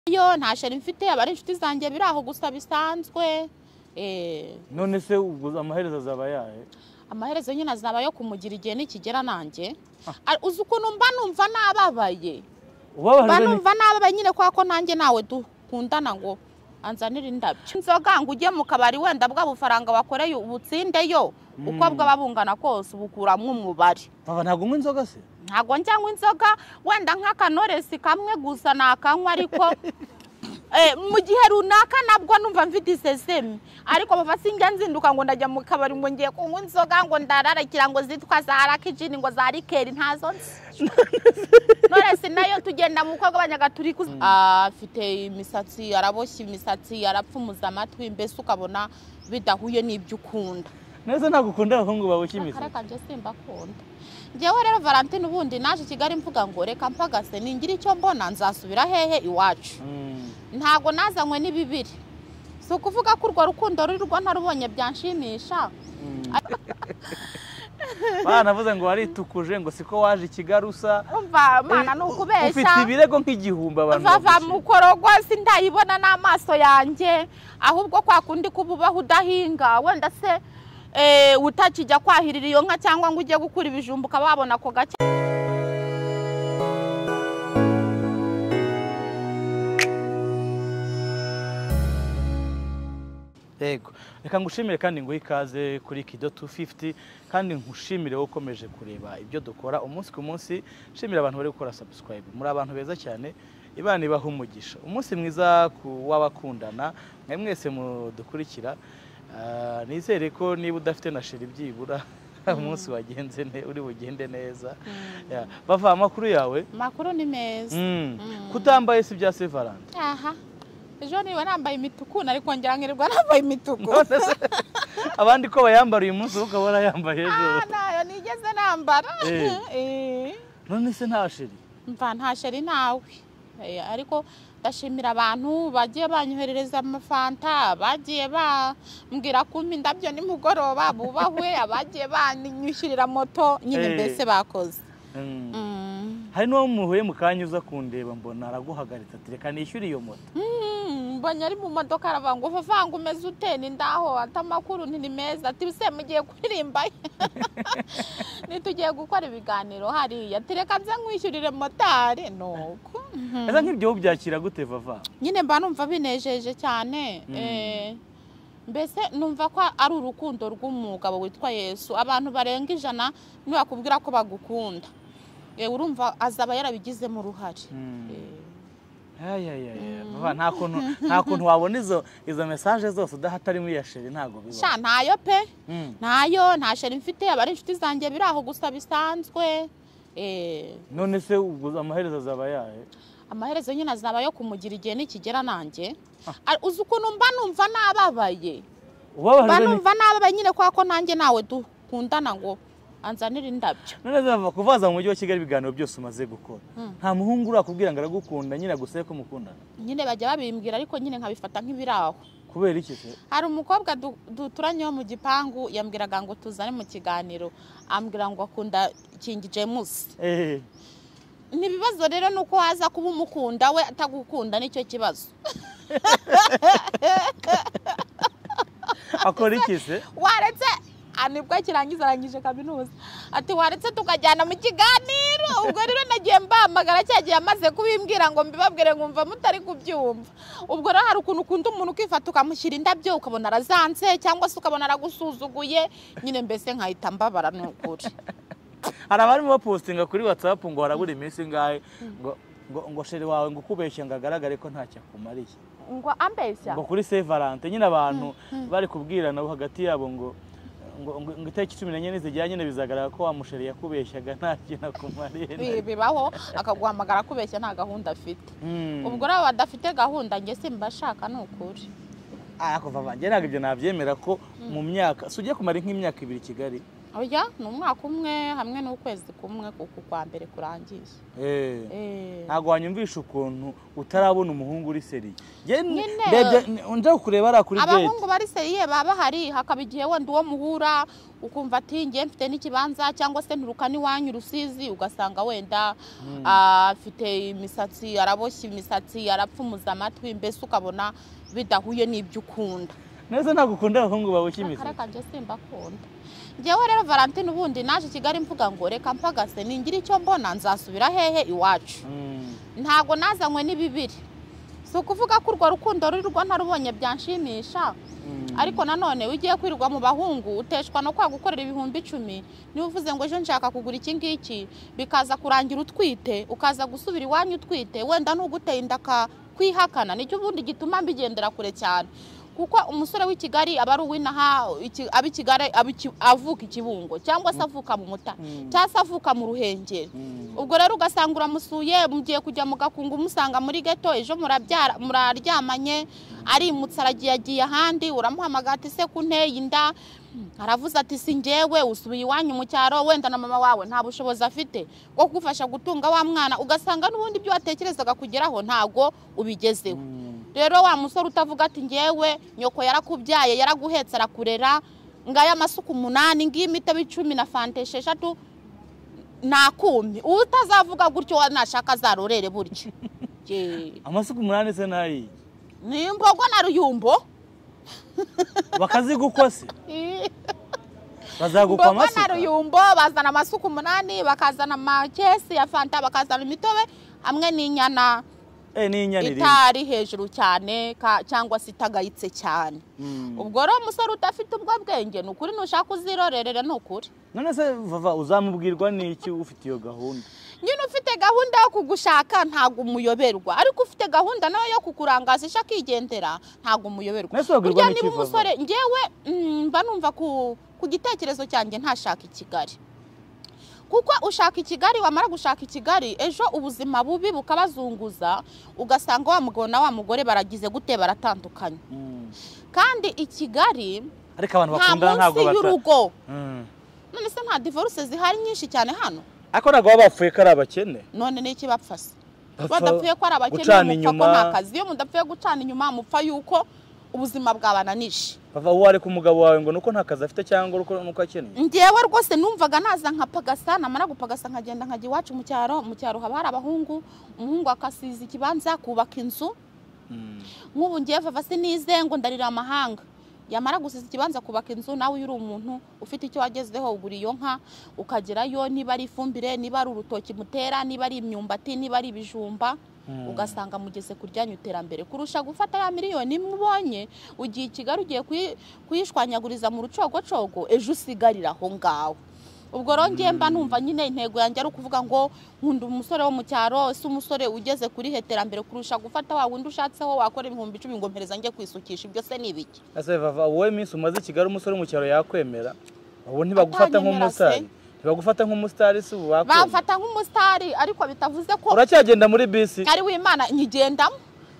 yo nta sheri mfite abari inshuti zanjye biri aho gusa bisanzwe. None se ubwo amaherezo azaba yahe? Amaherezo nyine azaba yo kumugira igihe nikigera nanjye. Uzi ukuntu mba numva nababaye. Banumva nababaye nyine ko nanjye nawe dukundana ngo anzanira indabyo. Inzoga ngo ujye mu kabari wenda bwa bufaranga wakoreye ubutsinde yo uko bwabungana kose bukuramwe umubare. Baba ntago unywa inzoga se? Ntago njyanywa inzoga wenda nk'akanoresi kamwe gusa nakanywa ariko mu gihe runaka nabwo numva mfite isesemi ariko bava sinjya nzinduka ngo ndajya mu kabari ngo ngiye kunywa inzoga ngo ndararakira ngo zitwa za rakijini ngo za rikeri ntazo Noresi nayo tugenda mu koga abanyagaturi afite imisatsi araboshye imisatsi arapfumuza amatwi mbese ukabona bidahuye n'ibyo ukunda. Neza nagukunda abahungu baboshye imisatsi. Karaka nje simba kunda. Ngewe rero Valentine ubundi naje Kigali mvuga ngo reka mpagase ningira icyo mbona nzasubira hehe iwacu. Ntago nazanywe n'ibibiri. So kuvuga ko urwo rukundo ruri rwo ntarubonye byanshimisha. Bana navuze ngo waritukuje ngo siko waje Kigarusa. Umva mana nukubesha. Ufite ibirego nk'igihumba abantu. Vava mukorogwa sindayibona n'amaso yanjye ahubwo kwa kundi kububaho udahinga wenda se utakijya kwahirira iyo nka cyangwa ngo ujye gukura ibijumba ukababona ko gake. Yego reka ngushimire kandi ngo ikaze kuri Kido 250 kandi nkushimire ukomeje kureba ibyo dukora umunsi ku munsi. Shimira abantu bari gukora subscribe, muri abantu beza cyane. Ibana ibaha umugisha. Umunsi mwiza w'abakundana mwese mudukurikira. Nizere ko niba udafite na sheri byibura umunsi wagenze uri bugende neza. Bava amakuru yawe? Makuru ni meza. Kutambaye si bya Saint Valentin. Aha. Ejo niba nambaye imituku nari kongera ngirirwa nambaye imituku. Abandi ko bayambara uyu munsi ukabona yambaye ejo. Nayo nigeze nambara. None se nta sheri? Mva nta sheri nawe. Ariko ndashimira abantu bagiye banyoherereza amafanta, bagiye bambwira kumpa indabyo nimugoroba bubahwe, abagiye banyishyurira moto nyine mbese bakoze. Hari no muhuye mukanya uza kundeba mbona araguhagaritse ati reka nishyure iyo moto. Mbonye ari mu modoka aravango vavanga umeze utene ndaho atamakuru nti meza ati bise mugiye kuririmba nitugiye gukora ibiganiro hariya ati reka nze nkwishyurire motari nuko. Eza nk'ibyo byakira gute Vava? Nyine mba numva binejeje cyane. Mbese numva ko ari urukundo rw'umugabo witwa Yesu. Abantu barenga 100 ni bakubwira ko bagukunda. Urumva azaba yarabigizemo uruhare. Nta kuntu wabona izo message zose udahatari muri ya sheri ntago biba. Sha ntayo pe. Ntayo nta sheri mfite abari inshuti zanjye biri aho gusa bisanzwe. None se ubwo amaherezo azaba yahe? Amaherezo nyine azaba yo kumugira igihe nikigera nanjye. Uzi ukuntu mba numva nababaye. Banumva nababaye nyine ko nanjye nawe dukundana ngo anzanira indabyo. None zava kuvaza mu mujyi wa Kigali ibiganiro byose umaze gukora. Nta muhungu urakubwira ngo aragukunda nyine gusa ko mukundana. Nyine bajya babimbwira ariko nyine nkabifata nk'ibiraho. Kubera iki se? Hari umukobwa duturanye mu gipangu yambwiraga ngo tuzane mu kiganiro ambwira ngo akunda King James. Nibibazo rero nuko haza kuba umukunda we atagukunda nicyo kibazo. Akora iki se? Waretse anibwo arangije kaminuza ati waretse tukajyana mu kiganiro ubwo rero nagiye mbamagara cyagiye amaze kubimbwira ngo mbibabwire ngumva mutari kubyumva. Ubwo rero hari ukuntu ukunda umuntu ukifata ukamushyira indabyo ukabona arazanse cyangwa se ukabona aragusuzuguye nyine mbese nkahita mbabara n'ukuri. Hari abari mu postinga kuri WhatsApp ngo harabura iminsi ngahe ngo sheri wawe ngo kubeshya ngo agaragare ko ntacyo akumariye. Ngo ambeshya? Ngo kuri Saint Valentin nyine abantu bari kubwirana hagati yabo ngo itariki 14 zijyanye bizagaragara ko wa musheri yakubeshyaga nta kintu akumariye. Bibaho akaguhamagara kubeshya nta gahunda afite. Ubwo rero badafite gahunda nge simbashaka n'ukuri. Kuva banjye ntabwo ibyo nabyemera ko mu myaka sujye kumara nk'imyaka 2 Kigali oya ni umwaka umwe hamwe n'ukwezi kumwe kuko kwa mbere kurangiye ntabwo wanyumvisha ukuntu utarabona umuhungu uri seriye nje kureba ari kuri date abahungu bari seriye baba hari hakaba igihe wenda uwo muhura ukumva ati ngiye mfite n'ikibanza cyangwa se nturukana iwanyu Rusizi ugasanga wenda afite imisatsi araboshye imisatsi arapfumuza amatwi mbese ukabona bidahuye n'ibyo ukunda neza ntabwo ukunda abahungu baboshye imisatsi karakanje simba akunda ngewe rero Valentine ubundi naje Kigali mvuga ngo reka mpagase ningira icyo mbona nzasubira hehe iwacu ntago nazanywe n'ibibiri si ukuvuga ko urwo rukundo rurirwa ntarubonye byanshimisha ariko nanone ugiye kwirirwa mu bahungu uteshwa no kwagukorera ibihumbi 10 niba uvuze ngo ejo nshaka kugura iki ngiki bikaza kurangira utwite ukaza gusubira iwanyu utwite wenda n'uguteye indaka kwihakana nicyo ubundi gituma mbigendera kure cyane kuko umusore w'i Kigali aba ari uwinaha abi Kigali avuka ikibungo cyangwa se avuka mu muta cyangwa se avuka mu ruhengeri ubwo rero ugasanga uramusuye mugiye kujya mu gakungu umusanga muri geto ejo muraryamanye ari mutsaragiye agiye ahandi uramuhamagara ati se kunteye inda aravuze ati si njyewe usubiye iwanyu mu cyaro wenda na mama wawe nta bushobozi afite bwo kugufasha gutunga wa mwana ugasanga n'ubundi byo watekerezaga kugeraho ntago ubigezeho rero wa musore utavuga ati ngewe nyoko yarakubyaye yaraguhetse arakurera ngaya amasuku 8 ngimite 10 na fante 6 nakumi utazavuga gutyo wanashaka zarorere buryo amasuku 8 se nayi ni imbogo na ruyumbo bakazigukose bazagukwa amasuku na ruyumbo bazana amasuku 8 bakazana amakesi ya fanta bakazana imitobe hamwe n'inyana itari hejuru cyane cyangwa se itagayitse cyane ubwo rero umusore udafite ubwo bwenge n'ukuri nushaka uzirorerere n'ukuri none se vava uzamubwirwa n'iki ufite iyo gahunda nyine ufite gahunda yo kugushaka ntago umuyoberwa ariko ufite gahunda nayo yo kukurangaza ishaka igendera ntago umuyoberwa burya niba umusore ngewe mba numva ku gitekerezo cyanjye ntashaka i Kigali kuko ushaka i Kigali wamara gushaka i Kigali ejo ubuzima bubi bukabazunguza ugasanga wa mugabo na wa mugore baragize gute baratandukanye kandi i Kigali ariko abantu bakundana ntago y'urugo none se nta divorce zihari nyinshi cyane hano ako nago bapfuye ko ari abakene none n'iki bapfase badapfuye ko ari abakene mupfa ko nta kazi iyo mudapfuye gucana inyuma mupfa yuko ubuzima bwabananije bava uwari ku mugabo wawe ngo nuko nta kazi afite cyangwa nuko akeneye ngewe rwose numvaga naza nkapagasa namara gupagasa nkagenda nkajya iwacu mu cyaro haba hari abahungu umuhungu akasiza ikibanza kubaka inzu nk'ubu ngiye vava sinize ngo ndarira amahanga yamara gusiza ikibanza kubaka inzu nawe uri umuntu ufite icyo wagezeho ugura iyo nka ukagerayo niba ari ifumbire niba ari urutoki mutera niba ari imyumbati niba ari ibijumba ugasanga mugeze kuryanyu iterambere kurusha gufata ya miliyoni mubonye ugiye Kigali ugiye kuyishwanyaguriza mu rucogocogo ejo usigarira aho ngaho ubwo rongeye mba numva nyine intego yanjye ari ukuvuga ngo nkunda umusore wo mu cyaro se umusore ugeze kuri heterambere kurusha gufata wa wundi ushatseho wakora ibihumbi 10 ngo mpereza njye kwisukisha ibyo se nibiki ase vava wowe minsi umaze Kigali umusore mu cyaro yakwemera abo ntibagufata nk'umusare ntibagufata nk'umusitari se ubakwemera bafata nk'umusitari ariko bitavuze ko uracyagenda muri bisi ari w'Imana nyigendamo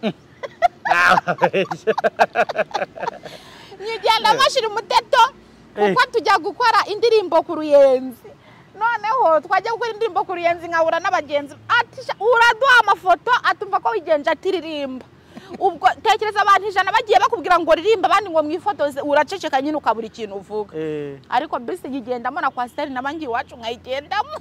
nyigendamo ashira umuteto kuko tujya gukora indirimbo ku Ruyenzi noneho twajya gukora indirimbo ku Ruyenzi nkahura n'abagenzi ati uraduha amafoto atumva ko wigenje atiririmba ubwo tekereza abantu 100 bagiye bakubwira ngo ririmba abandi ngo mwifotoze uraceceka nyine ukabura ikintu uvuga ariko bisi yigendamo na kwasiteri nabangi iwacu nkayigendamo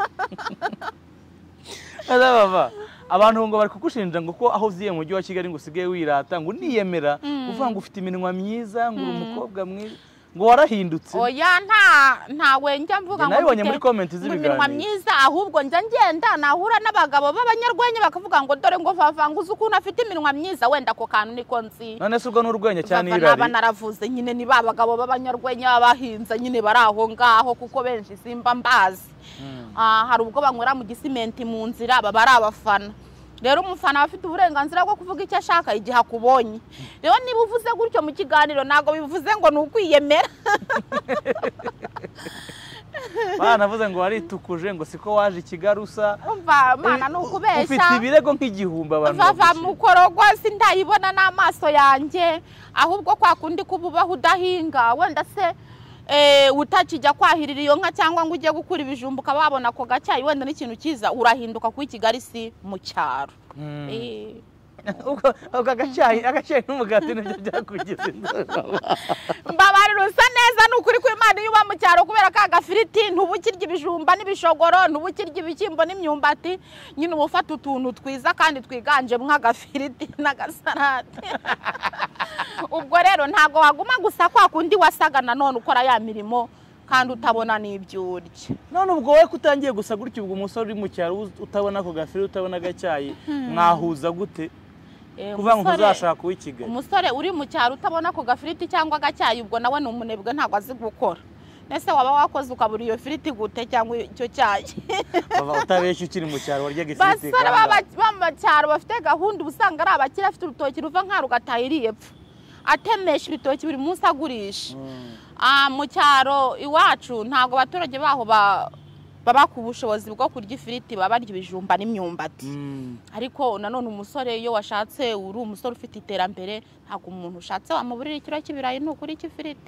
bava abantu ngo bari kugushinja ngo ko aho uziye mu mujyi wa Kigali ngo usigaye wirata ngo niyemera uvuga ngo ufite iminwa myiza ngo umukobwa mwiza ngo warahindutse oya nta wenjya mvuga ngo nabibonye muri comment z'ibiganiro myiza ahubwo njya ngenda nahura n'abagabo b'abanyarwenya bakavuga ngo dore ngo vavanguza ukuntu afite iminwa myiza wenda ko kantu niko nzi none se ubwo n'urwenya cyane irari aba naravuze nyine ni babagabo b'abanyarwenya bahinza nyine baraho ngaho kuko benshi simba mbazi hari ubwo banywera mu gisimenti mu nzira baba ari abafana rero umufana afite uburenganzira bwo kuvuga icyo ashaka igihe akubonye rero niba uvuze gutyo mu kiganiro nago bivuze ngo nukwiyemera bana navuze ngo waritukuje ngo siko waje Kigarusa umva mana nukubesha ufite ibirego nk'igihumba abantu bava mu korogwa sindayibona n'amaso yanjye ahubwo kwa kundi kububaho udahinga wenda se utakijya kwahirira iyo nka cyangwa ngo ujye gukura ibijumba ukaba wabona ako gacyayi wenda n'ikintu cyiza urahinduka kuba i Kigali si mu cyaro. uko agacyayi n'umugati nibyo byakugize mbabarira usa neza n'ukuri kw'Imana iyo uba mu cyaro kubera ka gafiriti ntubukirya ibijumba n'ibishogoro ntubukirya ibishyimbo n'imyumbati nyine uba ufata utuntu twiza kandi twiganje nk'agafiriti n'agasarade. Ubwo rero ntabwo waguma gusa kwa kundi wasaga nanone ukora ya mirimo kandi utabona n'ibyo urya. none ubwo wowe kutangiye gusa gutyo ubwo umusore uri mu cyaro utabona ako gafiriti utabona agacyayi mwahuza gute kuva ngo uzashaka kuba i Kigali? Umusore uri mu cyaro utabona ako gafiriti cyangwa agacyayi ubwo nawe ni umunebwe ntabwo azi gukora. Nese waba wakoze ukabura iyo firiti gute cyangwa icyo cyayi? Bava utabeshya ukiri mu cyaro warya ifiriti. Basore baba cyaro bafite gahunda usanga ari abakira afite urutoki ruva nka rugatayiriye epfo atemesha ibitoki buri munsi agurisha. Mu cyaro iwacu ntabwo abaturage baho baba ku bushobozi bwo kurya ifiriti, baba barya ibijumba n'imyumbati. Ariko nanone umusore iyo washatse uri umusore ufite iterambere ntabwo umuntu ushatse wamuburira ikiro cy'ibirayi n'ukuri cy'ifiriti.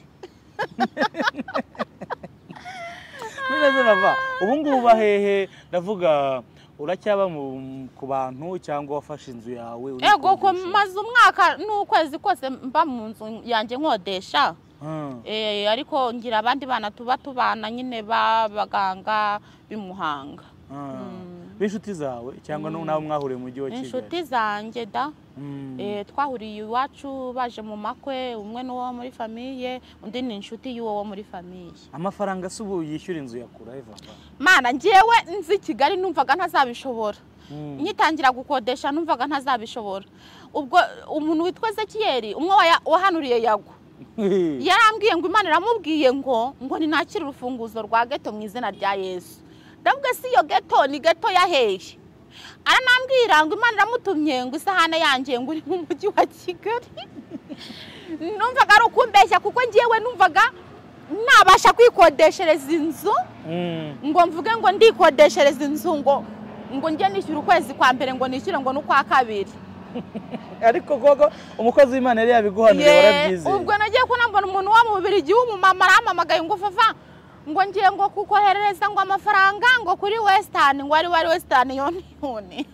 None bava ubu ngubu bahehe ndavuga uracyaba ku bantu cyangwa wafashe inzu yawe? Ego ko maze umwaka n'ukwezi kose mba mu nzu yanjye nkodesha. Ariko ngira abandi bana tubana nyine babaganga bimuhanga. B'inshuti zawe cyangwa nawe mwahuriye mu mujyi wa Kigali? Inshuti zanjye da. Twahuriye iwacu baje mu makwe, umwe n'uwo muri famiye undi ni inshuti y'uwo muri famiye. Amafaranga subu yishyura inzu yakura Eva? Mana ngiyewe nzi Kigali numvaga ntazabishobora. Nyitangira gukodesha numvaga ntazabishobora. Ubwo umuntu witwa Zekiyeri umwe wahanuriye Yago yarambwiye ngo Imana iramubwiye ngo ni nakira urufunguzo rwa geto mu izina rya Yesu. Ndabwo si yo geto ni geto ya hehe. Aranambwira ngo Imana iramutumye ngo isahane yanjye ngo uri mu mujyi wa Kigali. Numvaga ari ukumbeshya kuko ngiyewe numvaga nabasha kwikodeshereza inzu ngo mvuge ngo ndikodeshereza inzu ngo njye nishyura ukwezi kwa mbere ngo nishyure ngo n'ukwa kabiri. Ariko koko umukozi w'Imana yari yabiguhanuriye warabyizeye? Ubwo nagiye kunambona umuntu wa mu Bubiligi w'umumama arampamagaye ngo Fafa ngo ngiye ngo kukoherereza ngo amafaranga ngo kuri Western ngo ari Western yone.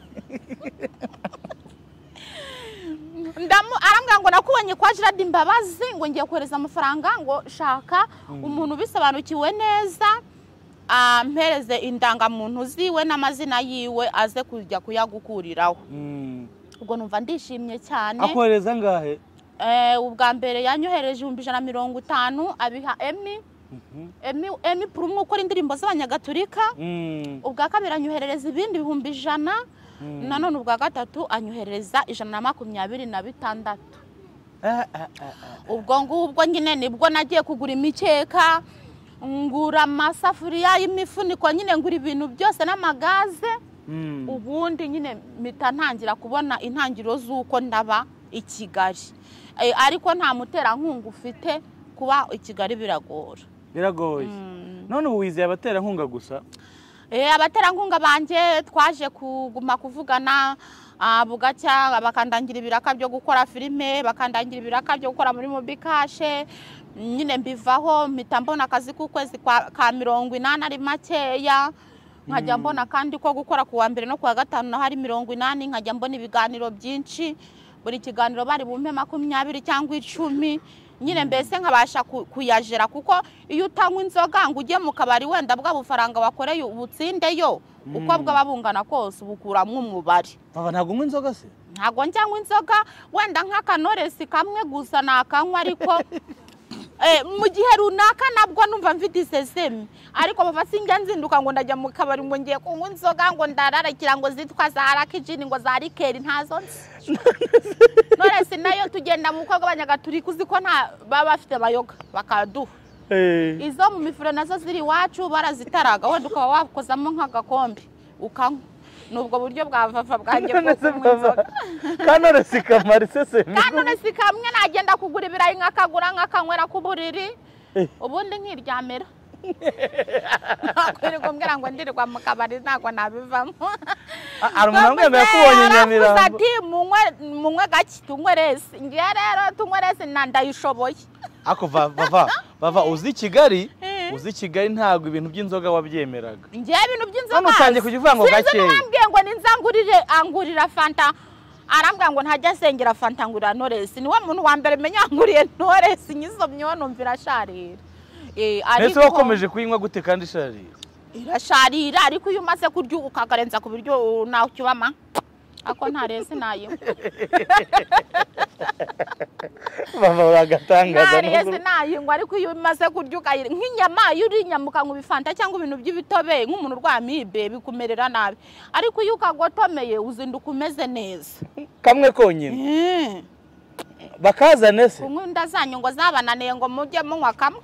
Arambwira ngo nakubonye kwa Gerard Imbabazi ngo ngiye kohereza amafaranga ngo shaka umuntu bisobanukiwe neza ampereze indangamuntu ziwe n'amazina yiwe aze kujya kuyagukuriraho. Ubwo numva ndishimye cyane. Akohereza ngahe? Ubwa mbere yanyohereje 150 abiha Emi Prumo ukora indirimbo z'abanyagatolika. Ubwa kabiri anyoherereza ibindi 100. Nanone ubwa gatatu anyohereza 126. Ubwo nyine nibwo nagiye kugura imikeka, ngura amasafuriya y'imifuniko, nyine ngura ibintu byose n'amagaze. Ubundi nyine mpita ntangira kubona intangiriro z'uko ndaba i Kigali. Ariko nta muterankunga ufite kuba i Kigali biragoye. None ubu wizeye abaterankunga gusa? Abaterankunga banje twaje kuguma kuvugana bugacya bakandangira ibiraka byo gukora filime, bakandangira ibiraka byo gukora muri Mobikashe. Nyine mbivaho mpita mbona akazi k'ukwezi ka 80 ari makeya. Nkajya mbona kandi ko gukora kuwa mbere no kuwa gatanu na hari 80, nkajya mbona ibiganiro byinshi, buri kiganiro bari bumpe 20 cyangwa 10. Nyine mbese nkabasha kuyajera kuko iyo utanywa inzoga ngo ujye mu kabari wenda bwa bufaranga wakoreye ubutsindeyo uko bwabungana kose ubukuramwe umubari. Baba ntago unywa inzoga se? Ntago njyanywa inzoga, wenda nk'akanoresi kamwe gusa nakanywa ariko mu gihe runaka nabwo numva mfite isesemi. Ariko bava sinjya nzinduka ngo ndajya mu kabari ngo ngiye kunywa inzoga ngo ndararikira ngo zitwa za rakijini ngo za rikeri ntazo. Noresi nayo tugenda mu koga abanyagatolika uzi ko nta baba bafite bayoga bakaduha. Izo mu mifure nazo ziri iwacu barazitaraga wenda ukaba wakozamo nk'agakombe ukanywa. Nubwo buryo bwa Fafa bwanjye bwo kunywa inzoga. Kanoresi kamara isesemi? Kanoresi kamwe nagenda kugura ibirayi nkakagura nkakanywera ku buriri ubundi nkiryamira. Kwiri kumbwira ngo ndirirwa mu kabari ntago nabivamo. Arumwe yakubonye Nyamirambo. Ati munywe gaki tunywe resi. Ngiye rero tunywe resi ndayishoboye. ako bava uzi Kigali ntago ibintu by'inzoga wabyemeraga ngiye ibintu by'inzoga hano utangiye kuvuga ngo gake sinzi ngo ninzangurire angurira fanta arambwira ngo ntajya asengera fanta ngurira Knowless niwe muntu wa mbere menya anguriye Knowless nyisomye numvira sharira ariko wakomeje kuyinywa gute kandi sharira irasharira ariko iyo umaze kurya ukagarenza ku biryo naho cyubama ako ntarese nayo bava uragatangaza ntarese nayo ngo ariko iyo umaze kurya nk'inyama iyo uri nyamuka ngo bifanta cyangwa ibintu by'ibitobe nk'umuntu urwaye amibe bikumerera nabi ariko iyo ukagotomeye uzinduka umeze neza kamwe konyine bakazane se nkunda zanyu ngo zabananiye ngo mujye munywa kamwe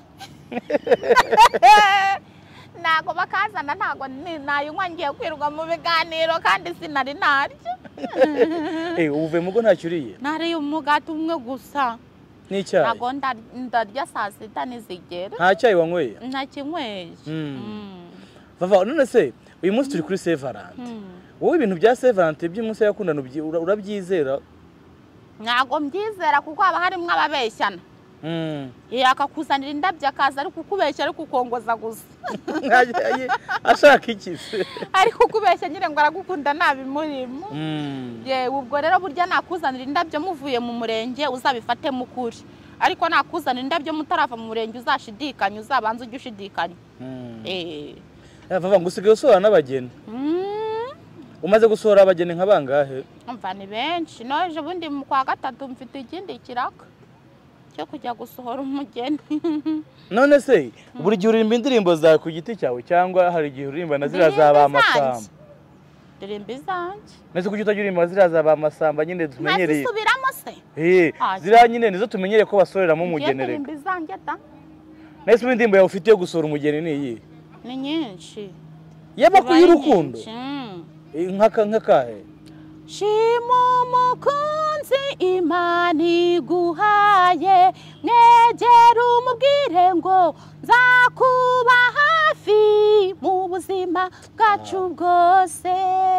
nago bakazana ntago nayinywa ngiye kwirirwa mu biganiro kandi sinari naryo uvuye mugo ntacyo uriye nariye umugati umwe gusa n'icyayi nago ndarya saa sita nizigera nta cyayi wanyweye ntakinyweye bava none se uyu munsi turi kuri Saint Valentin wowe ibintu bya Saint Valentin by'umunsi yakundana urabyizera ntago mbyizera kuko haba harimo ababeshyana akakuzanira indabyo akaza ariko ukubeshya ariko ukongoza gusa ashaka iki se ariko ukubeshya nyine ngo aragukunda nabimurimo ubwo rero burya nakuzanira indabyo muvuye mu murenge uzabifate mukuri ariko nakuzanira indabyo mutarava mu murenge uzashidikanya uzabanza ujye ushidikanya bava ngo usigaye usohora n'abageni umaze gusohora abageni nka bangahe umva ni benshi noje bundi mu kwa gatatu mfite ikindi kiraka cyo kujya gusohora umugeni none se buri gihe uririmba indirimbo zawe ku giti cyawe cyangwa hari igihe uririmba na zira zaba amasamba ndirimba izanjye nese kuki utajya uririmba zira zaba amasamba nyine tumenyereye ntasubiramo se zira nyine nizo tumenyereye ko basoreramo umugeni reka ndirimba izanjye da nese indirimbo yawe ufite yo gusohora umugeni ni iyi ni nyinshi y'amakuru y'urukundo nk'akahe shima umukunzi Imana iguhaye mwegera umubwire ngo nzakuba hafi mu buzima bwacu bwose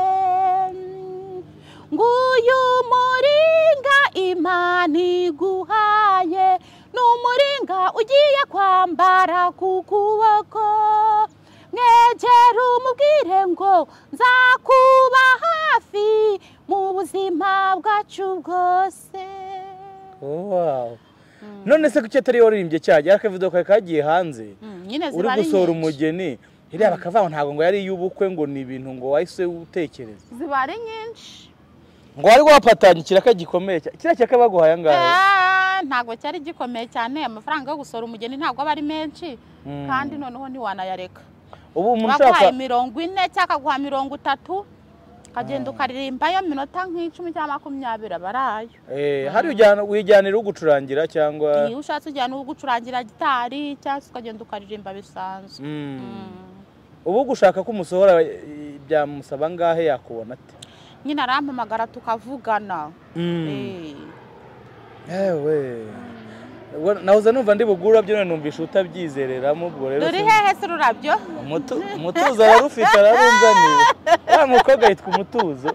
nguyu muringa Imana iguhaye n'umuringa ugiye kwambara ku kuboko mwegera umubwire ngo nzakuba hafi mu buzima bwacu bwose none se kuki atari waririmbye cyajya akavido kawe kagiye hanze uri gusohora umugeni iriya bakavanga ntabwo ngo yari iy'ubukwe ngo ni ibintu ngo wahise utekereza ziba ari nyinshi ngo wari wapatanye ikiraka gikomeye kiriya kiraka baguhaye angahe ntabwo cyari gikomeye cyane amafaranga yo gusohora umugeni ntabwo aba ari menshi kandi noneho ntiwanayareka ubu umuntu ushaka 40 cyangwa 30 kagenda ukaririmbayo minota nk'icumi cyangwa 20 abarayo hari wijyanira ugucurangira cyangwa iyo ushatse ujyana ugucurangira gitari cyangwa ukagenda ukaririmba bisanzwe ubu gushaka ko umusohora byamusaba ngahe yakubona ate nyine arampamagara tukavugana yewe nahoze numva ndi bugura byo numvisha utabyizereramo ubwo rero dore hehe se ururabyo umutuzo ararufite ararunzaniye ya mukobwa yitwa umutuzo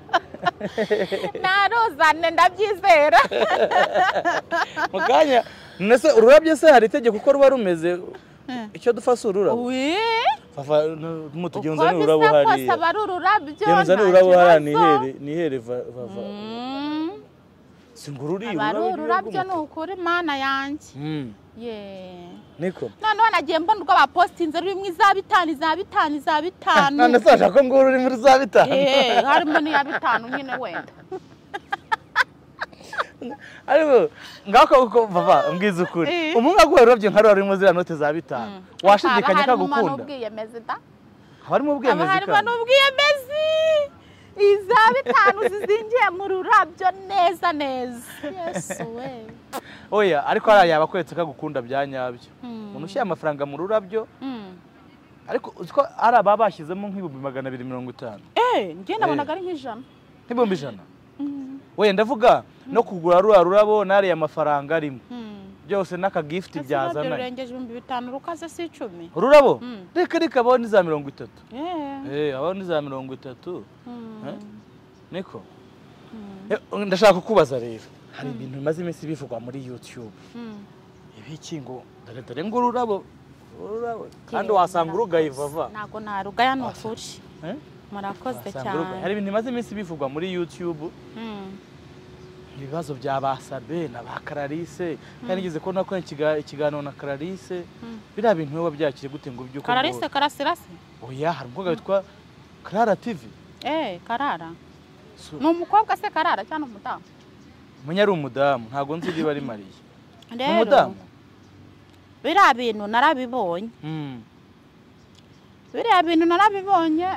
naruzane ndabyizera mukanya nese ururabyo se hari itegeko ko ruba rumeze icyo dufasa ururabo mutugenza ni ururabo hariya genza ni ururabo hariya nihere vava singururi ururabyo ni ukuri mana yanjye niko noneho nagiye mbona urwo bapostinze rurimo iza 5 none se ashaka ngo ruri muri za 5 harimo n'iya 5 nyine wenda ariko ngako bava mbwiza ukuri umuntu aguha ururabyo nka rurimo zira note za 5 washidikanya kagukunda harimo ubwiyemezi iza 5 zizingiye mu rurabyo neza Yesu we oya ariko hari yaba kwetse kagukunda byanyabyo umuntu ushyira amafaranga mu rurabyo ariko uziko ari ababashyizemo nk'ibihumbi 250 ngiye nabonaga ari nk'ijana nk'ibihumbi 100 oya ndavuga no kugura rurabo nari amafaranga arimo byose n'aka gift byazana urengeje 5,000 rukaze si 10 ururabo reka abone za 30 abone za 30 niko ndashaka kukubaza rero hari ibintu bimaze iminsi bivugwa muri YouTube ibiki ngo dore ngo ururabo kandi wasanga urugaye vava ntago narugaya n'ukuri murakoze cyane hari ibintu bimaze iminsi bivugwa muri YouTube ibibazo bya basabe na ba Clarisse kandi ngize ko nakora ikiganiro na Clarisse bira bintu we byakire gute ngo byuko Clarisse Karasirasi oya hari umukobwa witwa Clara TV Karara ni umukobwa se Karara cyane umudamu munya ari umudamu ntago nzi riba ari Mariya umudamu bira bintu narabibonye biriya bintu narabibonye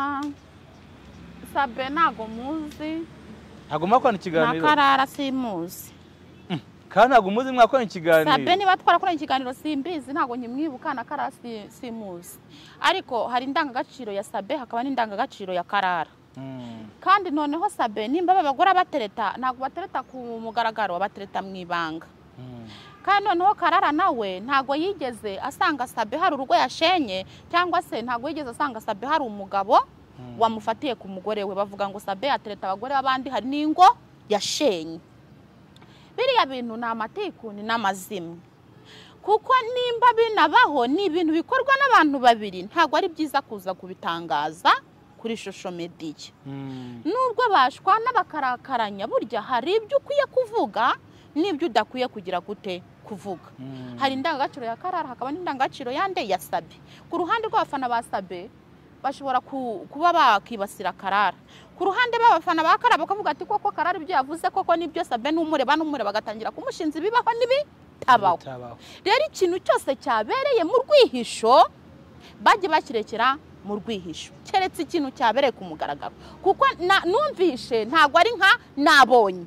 Sabe ntago muzi ntago mwakora ikiganiro na Karara simuzi kandi ntago muzi mwakora ikiganiro Sabe niba twarakora ikiganiro simbizi ntago nyimwibuka na Karara simuzi ariko hari indangagaciro ya Sabe hakaba n'indangagaciro ya Karara kandi noneho Sabe nimba babagora batereta ntago batereta ku mugaragaro batereta mwibanga kandi noneho Karara nawe ntago yigeze asanga Sabe hari urugo yashenye cyangwa se ntago yigeze asanga Sabe hari umugabo wamufatiye ku mugore we bavuga ngo Sabe atereta abagore abandi hari ningo yashenye biriya bintu na amatiku ni namazimwe kuko nimba binabaho ni ibintu bikorwa n'abantu babiri ntago ari byiza kuza kubitangaza kuri social media nubwo bashwana bakarakaranya burya hari ibyo ukwiye kuvuga n'ibyo udakwiye kugira gute kuvuga hari indangagaciro ya Karara hakaba n'indangagaciro yande ya Sabe ku ruhande rw'abafana ba Sabe bashobora kuba bakibasira Karara ku ruhande b'abafana ba Karara bakavuga ati koko Karara ibyo yavuze koko nibyo Sabe n'umureba bagatangira kumushinza ibibaho n'ibitabaho rero ikintu cyose cyabereye mu rwihisho bajye bakirekera mu rwihisho keretse ikintu cyabereye ku mugaragaro kuko numvishe ntago ari nka nabonye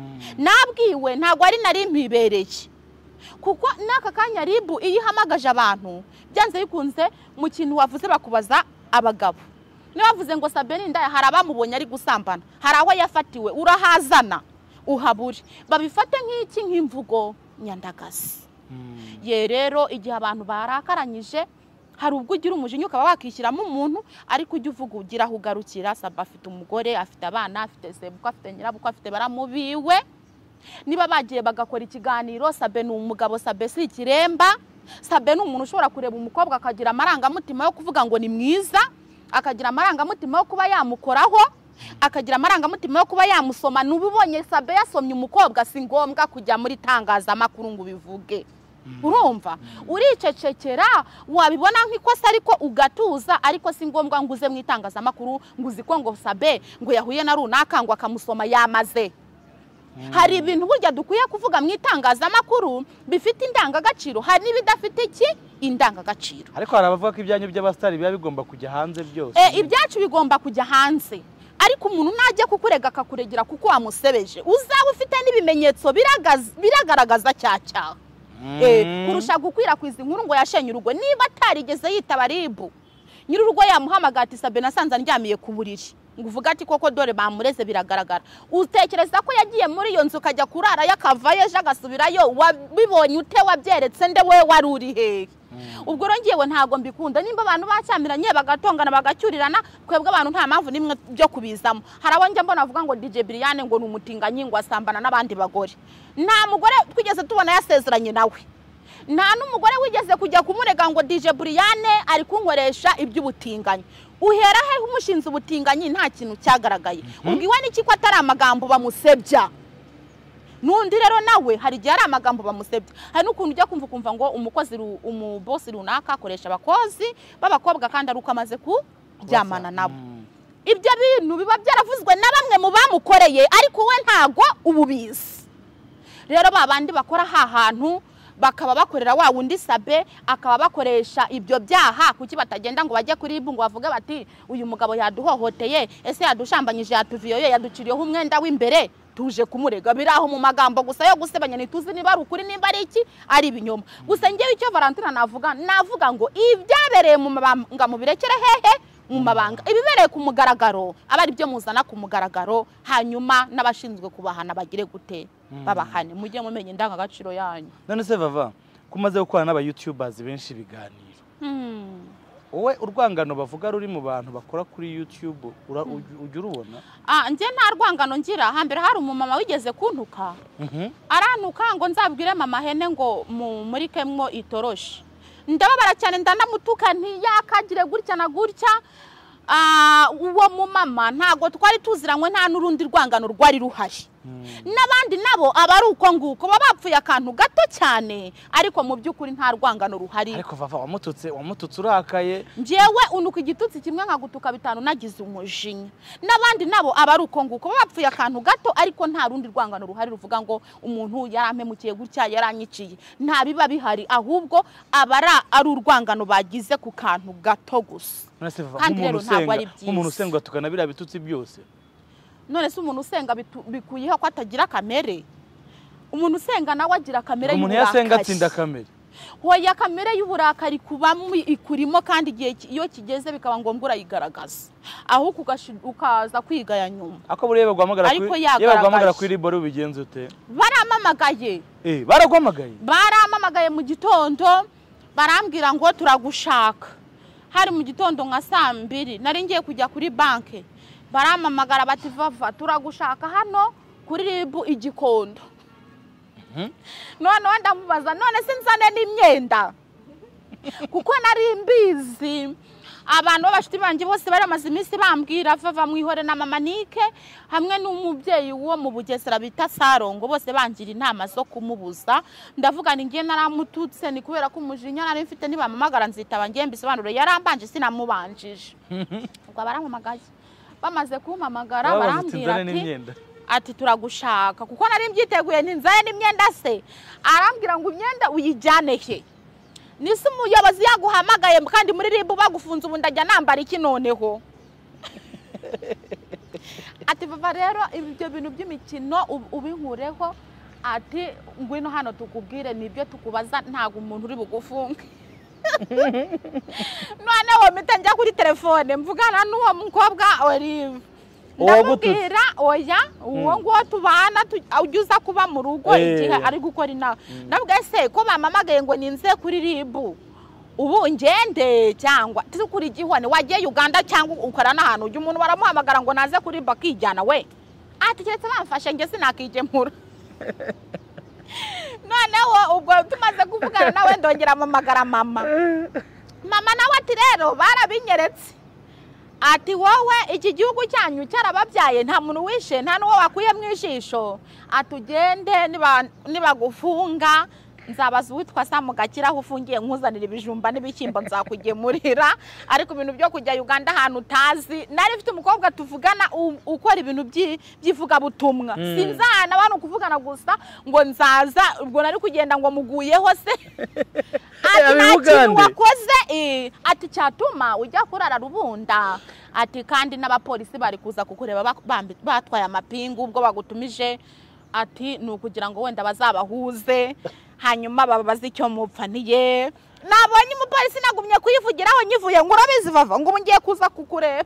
nabwiwe ntago ari nari mpibereye kuko naka kanya ribu iyo ihamagaje abantu byanze bikunze mu kintu wavuze bakubaza abagabo niba bavuze ngo Sabe n'indaya hari abamubonye ari gusambana hari aho yafatiwe urahazana uhabure babifate nk'iki nk'imvugo nyandagazi ye rero igihe abantu barakaranyije hari ubwo ugira umujinya ukaba wakishyiramo umuntu ariko ujye uvuga ugira aho ugarukira Sabe afite umugore afite abana afite sebukwe afite nyirabukwe afite baramubiwe niba bagiye bagakora ikiganiro Sabe ni umugabo Sabe si ikiremba Sabe ni umuntu ushobora kureba umukobwa akagira amarangamutima yo kuvuga ngo ni mwiza akagira amarangamutima yo kuba yamukoraho akagira amarangamutima yo kuba yamusoma n'ubibonye Sabe yasomye umukobwa si ngombwa kujya muri tangazamakuru ngo bivuge urumva uricecekera wabibona nk'ikosa ariko ugatuza ariko si ngombwa ngo uze mu itangazamakuru ngo uziko ngo Sabe ngo yahuye na runaka ngo akamusoma yamaze hari ibintu burya dukwiye kuvuga mu itangazamakuru bifite indangagaciro hari n'ibidafite iki indangagaciro ariko hari abavuga ko ibyanyu by'abastari biba bigomba kujya hanze byose ibyacu bigomba kujya hanze ariko umuntu najya kukurega akakuregera kuko wamusebeje uzaba ufite n'ibimenyetso biragaragaza cyaha kurusha gukwirakwiza inkuru ngo yashenye urugo niba atarigeze yitaba ribu nyir'urugo yamuhamagaye ati Sabe nasanze andyamiye ku buriri ngo uvuga ati koko dore bamureze biragaragara utekereza ko yagiye muri iyo nzu kajya kurara yakavayo ejo agasubirayo wabibonye ute wabyeretse nde we wari uri hehe ubwo rongewe ntago mbikunda nimba abantu bacyamiranye bagatongana bagacyurirana twebwe abantu nta mpamvu nimwe byo kubizamo hari abo njya mbona avuga ngo DJ Brian ngo numutinganyi ngo asambana n'abandi bagore nta mugore twigeze tubona yasezeranye nawe nta n'umugore wigeze kujya kumurega ngo DJ Brian ari kunkoresha iby'ubutinganyi uhera he umushinze ubutinganyi nta kintu cyagaragaye ubwiwe n'iki ko atari amagambo bamusebya nundi rero nawe hari gihe ari amagambo bamusebya hari n'ukuntu ujya kumva ngo umubosi runaka akoresha abakozi b'abakobwa kandi ari uko amaze kuryamana nabo ibyo bintu biba byaravuzwe na bamwe mu bamukoreye ariko we ntago ububizi rero babandi bakora hantu bakaba bakorera wa wundi Sabe akaba bakoresha ibyo byaha kuki batagenda ngo bajye kuri ibu ngo bavuge bati uyu mugabo yaduhohoteye ese yadushambanyije yatuviyoye yaduciriyeho umwenda w'imbere tuje kumurega biraho mu magambo gusa yo gusebanya nituzi niba ari ukuri nimba ari iki ari ibinyoma gusa ngewe icyo Valentina navuga ngo ibyabereye mu mabanga mu birekere hehe mu mabanga ibibereye ku mugaragaro abari byo muzana ku mugaragaro hanyuma n'abashinzwe kubahana bagire gute babahane mujye mumenye indangagaciro yanyu none se Vava kumaze gukorana n'aba YouTubers benshi biganiro wowe urwangano bavuga ruri mu bantu bakora kuri YouTube ujya urubona? Nje nta rwangano ngira. Hambere hari umumama wigeze kuntuka, arantuka ngo nzabwire mama hene ngo murikemwo itoroshi. Ndababara cyane ndanamutuka ntiyakagire gutya na gutya. Uwo mumama ntago twari tuziranywe, nta nurundi rwangano rwari ruhari. N'abandi nabo abari uko nguko babapfuye akantu gato cyane, ariko mu byukuri nta rwangano ruhari. Ariko vava wamututse urakaye. Njewe unuka igitutsi kimwe nkagutuka bitanu nagize umujinya. N'abandi nabo abari uko nguko babapfuye akantu gato, ariko nta rundi rwangano ruhari ruvuga ngo umuntu yarampemukiye gutya yaranyiciye. Nta biba bihari, ahubwo abara ari urwangano bagize ku kantu gato gusa. Umuntu usenga tukana bira bitutsi byose. None se umuntu usenga bikuyeho ko atagira kamere? Umuntu usenga nawe agira kamere y'uburakari. Umuntu yasenga atsinda kamere. Hoya kamere y'uburakari kubamo ikurimo, kandi igihe iyo kigeze bikaba ngombwa urayigaragaza. Aho ukaza kwigaya nyuma. Ako burebe gwamagara kuri Liboro bigenze ute? Baramamagaye. Baramamagaye mu gitondo barambwira ngo turagushaka. Hari mu gitondo nka 2:00 nari ngiye kujya kuri banke. Baramamagara bati vava turagushaka hano kuri Ribu Igikondo. None ndamubaza none sinzane n'imyenda kuko nari mbizi abantu babashiti banje bose baramaze iminsi bambwira vava mwihore na mama Nike hamwe n'umubyeyi wo mu Bugesera bita Sarongo, bose bangira inama zo kumubuza. Ndavuga ni ngiye naramututse ni kubera ko umujinya nari mfite nibamamagara nzitaba ngiye mbisobanuro yarambanje sinamubanjije. Ubwo baramamagaye, bamaze kumpamagara barambwira ati turagushaka kuko nari mbyiteguye ninzaye n'imyenda se. Arambwira ngo imyenda uyijyane he? Nisi umuyobozi yaguhamagaye kandi muri Ribu bagufunze ubu ndajya nambara iki noneho? Ati vava rero ibyo bintu by'imikino ubinkureho, ati ngwino hano tukubwire nibyo tukubaza, ntago umuntu uri bugufunge. Noneho mpita njya kuri telefone mvugana n'uwo mukobwa Olive. Ndamubwira oya uwo ngo tubana ujuza kuba mu rugo igihe ari gukora inawe. Ndavuga se ko bamamagaye ngo ninze kuri Ribu ubu ngende cyangwa tukuri gihwane wagiye Uganda cyangwa ukora n'ahantu ujye umuntu baramuhamagara ngo naze kuri bakijyana we. Ati keretse bamfashe nge sinakijemura. Noneho ubwo tumaze kuvugana nawe ndongera amamagara mama nawe ati rero barabinyeretse, ati wowe iki gihugu cyanyu cyarababyaye nta muntu wishe nta nuwo wakuye mw'ijisho, atugende nibagufunga nzabaza witwa Samugakira aho ufungiye nkuzanira ibijumba n'ibikimbo nzakugemurira. Ariko ibintu byo kujya Uganda ahantu utazi, nari mfite umukobwa tuvugana ukora ibintu byivuga butumwa, sinzana abantu kuvugana gusa ngo nzaza, ubwo nari kugenda ngo muguyeho se. Ati nta wakoze ati cyatuma ujya kurara Rubunda, ati kandi n'abapolisi bari kuza kukureba batwaye amapingu ubwo bagutumije, ati nukugira ngo wenda bazabahuze hanyuma babaza icyo mupfaniye. Nabonye umupolisi nagumye kuyivugiraho nyivuye ngo urabizi vava ngo ngiye kuza kukureba.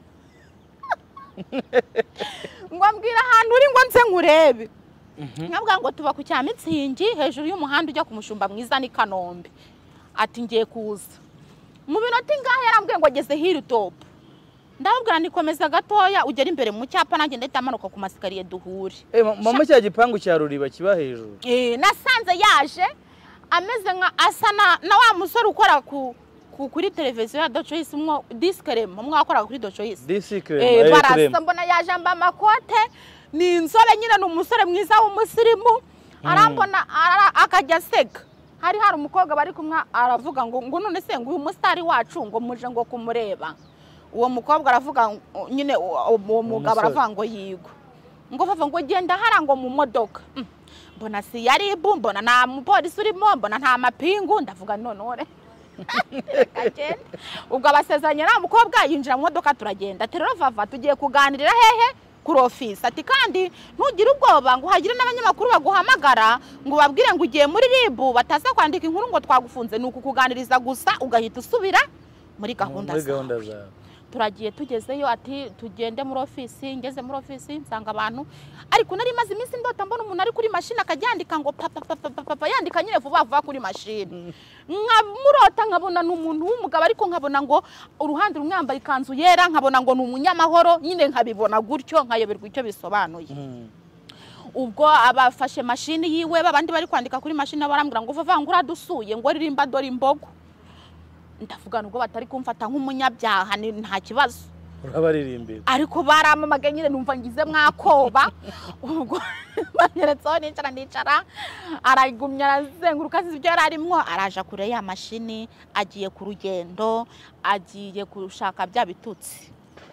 Ngo ambwira ahantu uri ngo nze nkurebe. Nkabwa ngo tuba ku Cyamitsingi hejuru y'umuhanda ujya ku Mushumba Mwiza ni Kanombe. Ati ngiye kuza mu binota ingahe yarambwiye ngo ageze Hilltop. Ndabwira nikomeza gatoya ugera imbere mu cyapa nanjye ndahitamanuka ku masikariye duhure. Mama cya gipangu cya Ruriba kiba hejuru. Nasanze yaje ameze nka asana na wa musore ukora kuri televiziyo ya Dochois umwo discreme mwakora kuri Dochois. Discreme. Barasa mbona yaje amba makote ni insobe nyine n'umusore mwiza w'umusirimu. Arambona akajya seka. Hari umukobwa bari kumwa aravuga ngo none se ngo uyu mustari wacu ngo muje ngo kumureba. Uwo mukobwa aravuga nyine uwo mugabo aravuga ngo yigo ngo vava ngo genda harango mu modoka. Mbona si yari Ribu, mbona nta mupolisi urimo, mbona nta mapingu, ndavuga nonore kagenda. Ubwo abasezanye na mukobwa yinjira mu modoka turagenda. Terero vava tugiye kuganirira hehe kuri office. Ati kandi ntugire ubwoba ngo hagire n'abanyamakuru baguhamagara ngo babwire ngo ugiye muri Ribu bataza kwandika inkuru ngo twagufunze, nuko kuganiriza gusa ugahita usubira muri gahunda zawe. turagiye tugezeyo ati tugende muri ofisi. Ngeze muri ofisi nsanga abantu, ariko nari maze iminsi ndota mbona umuntu ari kuri mashini akajyandika ngo papa yandika nyine vuba vuba kuri mashini. Nkamurota nkabona n'umuntu w'umugabo, ariko nkabona ngo uruhande rumwe yambaye ikanzu yera, nkabona ngo ni umunyamahoro, nyine nkabibona gutyo nkayoberwa icyo bisobanuye. Ubwo abafashe mashini yiwe, babandi bari kwandika kuri mashini barambwira ngo vuba ngura dusuye ngo ririmba dore imbogo. Ndavuga nubwo batari kumfata nk'umunyabyaha nta kibazo, urabaririmbira, ariko baramamaga nyine numva ngize mwakoba. Ubwo banyeretseho nicara, aragumya arazenguruka ibyo yari arimo, araja kure ya mashini, agiye ku rugendo, agiye gushaka bya bitutsi.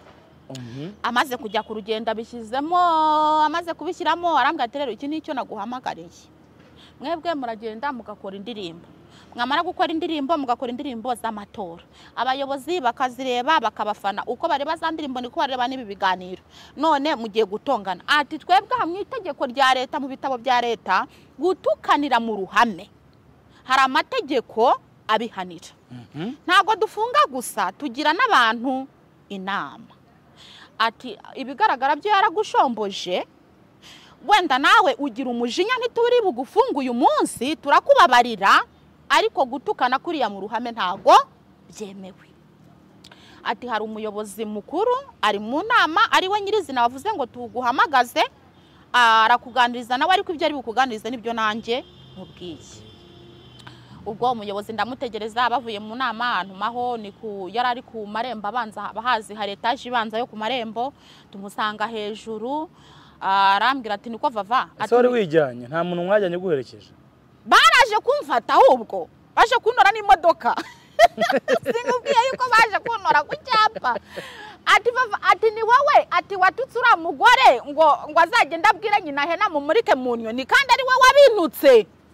Amaze kujya ku rugendo abishyizemo, amaze kubishyiramo arambwira ati rero iki nicyo naguhamagariye, mwebwe muragenda mugakora indirimbo, mwamara gukora indirimbo mugakora indirimbo z'amatora, abayobozi bakazireba bakabafana, uko bareba za ndirimbo niko bareba n'ibi biganiro, none mugiye gutongana. Ati twebwe hamwe itegeko rya leta, mu bitabo bya leta, gutukanira mu ruhame hari amategeko abihanira. Ntago dufunga gusa, tugira n'abantu inama. Ati ibigaragara byo yaragushomboje, wenda nawe ugira umujinya ntituri bugufunga uyu munsi, turakubabarira, ariko gutukana kuriya mu ruhame ntago byemewe. Ati hari umuyobozi mukuru ari mu nama, ari we nyirizina wavuze ngo tuguhamagaze, arakuganiriza nawe, ariko ibyo ari bukuganiriza nibyo nanjye mubwiye. Ubwo umuyobozi ndamutegereza, bavuye mu nama ntumaho yari ari ku marembo abanza, bahazi hari etaje ibanza yo ku marembo, tumusanga hejuru, arambwira ati niko vava. Ati wari wijyanye, nta muntu mwajyanye guherekeje? Baraje kumfata, ahubwo baje kuntora n'imodoka. Singubwiye yuko baje kuntora ku cyapa. Ati vava, ati ni wowe, ati watutse uriya mugore ngo azagenda abwire nyina hena mumurike mu nyoni, kandi ari we wabinutse.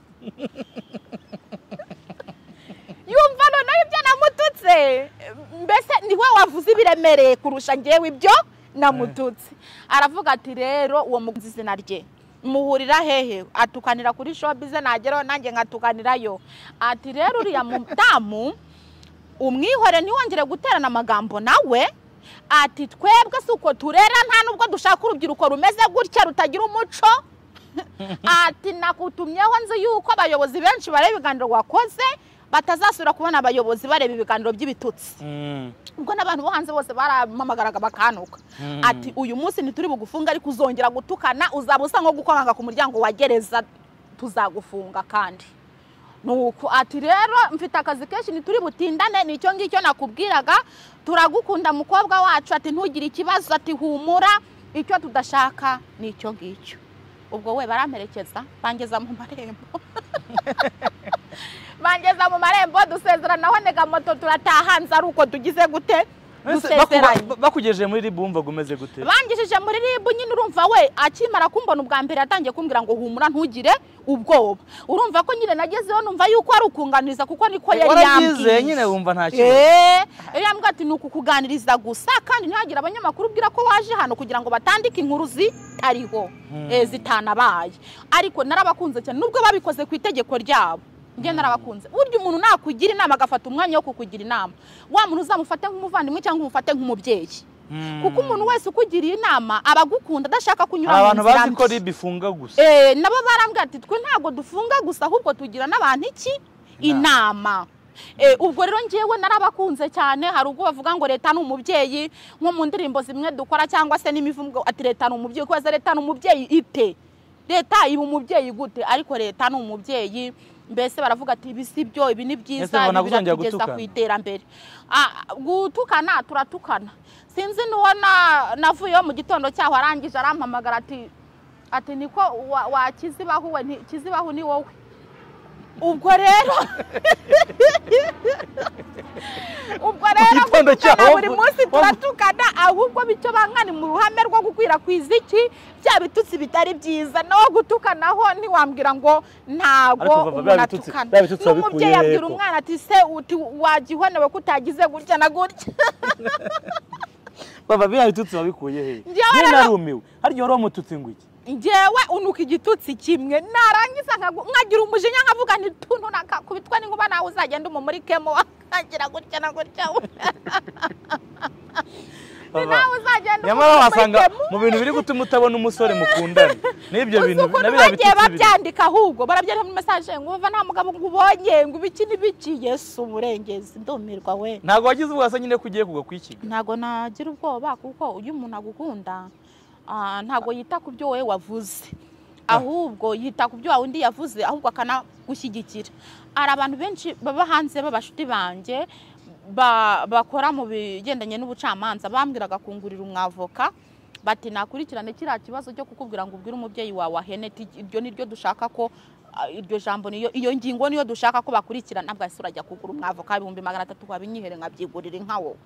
Yumva none ibyo namututse, mbese ni we wavuze ibiremereye kurusha ngewe ibyo namututse. Aravuga ati rero uwo mugizi izina rye muhurira hehe? Atukanira kuri showbiz, nageraho nanjye nkatukanirayo. Ati rero uriya mudamu umwihore ntiwongere guterana amagambo nawe. Ati twebwe suko turera, nta nubwo dushaka urubyiruko rumeze gutya rutagira umuco. Ati nakutumyeho nzi yuko abayobozi benshi bareba ibiganiro wakoze batazasubira kubona abayobozi bareba ibiganiro by'ibitutsi. Ubwo n'abantu bo hanze bose baramamagaraga bakanuka. Ati uyu munsi ntituri bugufunga, ariko uzongera gutukana uzaba usa nko gukomanga ku muryango wa gereza, tuzagufunga kandi. Nuko ati rero mfite akazi kenshi ntituri butindane, nicyo ngicyo nakubwiraga, turagukunda mukobwa wacu, ati ntugire ikibazo, ati humura, icyo tudashaka nicyo ngicyo. Ubwo we baramperekeza bangeza mu marembo. Bangeza mu marembo, dusezeranaho nega moto turatahanza, ari uko tugize gute dusezeranye. Bakugejeje muri ribu umva gumeze gute? Bangejeje muri ribu nyine, urumva we akimara kumbona ubwa mbere yatangiye kumbwira ngo humura ntugire ubwoba. Urumva ko nyine nagezeho numva yuko ari ukunganiriza, kuko niko yari yambwiye nyine, wumva nta kintu. Yambwiye ati nuko kuganiriza gusa, kandi ntihagira abanyamakuru ubwira ko waje hano kugira ngo batandike inkuru zitariho, zitanabaye. Ariko narabakunze cyane, nubwo babikoze ku itegeko ryabo, njye narabakunze. Burya umuntu nakugira inama agafata umwanya wo kukugira inama, wa muntu uzamufate nk'umuvandimwe cyangwa umufate nk'umubyeyi. Kuko umuntu wese ukugiriye inama abagukunda, adashaka kunyura mu nzira. Abantu bazi ko ribifunga gusa. Nabo barambwira ati twe ntago dufunga gusa, ahubwo tugira n'abantu iki inama. Ubwo rero ngewe narabakunze cyane. Hari ubwo bavuga ngo leta ni umubyeyi, nko mu ndirimbo zimwe dukora cyangwa se n'imivugo, ati leta ni umubyeyi. Kuko leta ni umubyeyi ite? Leta iba umubyeyi gute? Ariko leta ni umubyeyi. Mbese baravuga ati ibi si byo, ibi ni byiza, biratugeza ku iterambere. Gutukana turatukana. Sinzi n'uwo navuyeho mu gitondo cyaho arangije arampamagara ati niko wakizibaho, we kizibaho ni wowe. Ubwo rero gutukana buri munsi turatukana, ahubwo bityo bankani mu ruhame rwo gukwirakwiza iki bya bitutsi bitari byiza. Naho gutukanaho ntiwambwira ngo ntago unatukana. N'umubyeyi abwira umwana ati se wagihonewe kutagize gutya na gutya. Baba biya bitutsi babikuye he? Njye narumiwe. Hari yoro mututsi ngwiki. Njewe unuka igitutsi kimwe, narangiza nkagira umujinya nkavuga nti tuntu nakakubitwa n'inkuba nawe uzagenda umumurikemo akagira gutya na gutya. nawe uzagenda nyamara wasanga mu bintu biri gutuma utabona umusore mukundana n'ibyo bintu nabira bitutsi babyandika ahubwo barabyandika muri message ngo uva nta mugabo ngubonye ngo ibiki n'ibiki Yesu umurengezi ndomirwa we ntago wagize ubwasa nyine kugiye kugwa kwikiga ntago nagira ubwoba kuko uyu umuntu agukunda ntago yita ku byo wowe wavuze ahubwo yita ku byo wundi yavuze ahubwo akana gushyigikira ari abantu benshi baba hanze babashuti banje bakora mu bigendanye n'ubucamanza bambwiraga kungurira umwavoka bati nakurikirane kiriya kibazo cyo kukubwira ngo ubwire umubyeyi wawe ahene iryo niryo dushaka ko iryo jambo iyo ngingo niyo dushaka ko bakurikirana ntabwo ase urajya kugura umwavoka 300 wabinyihere nkabyigurira inka wowe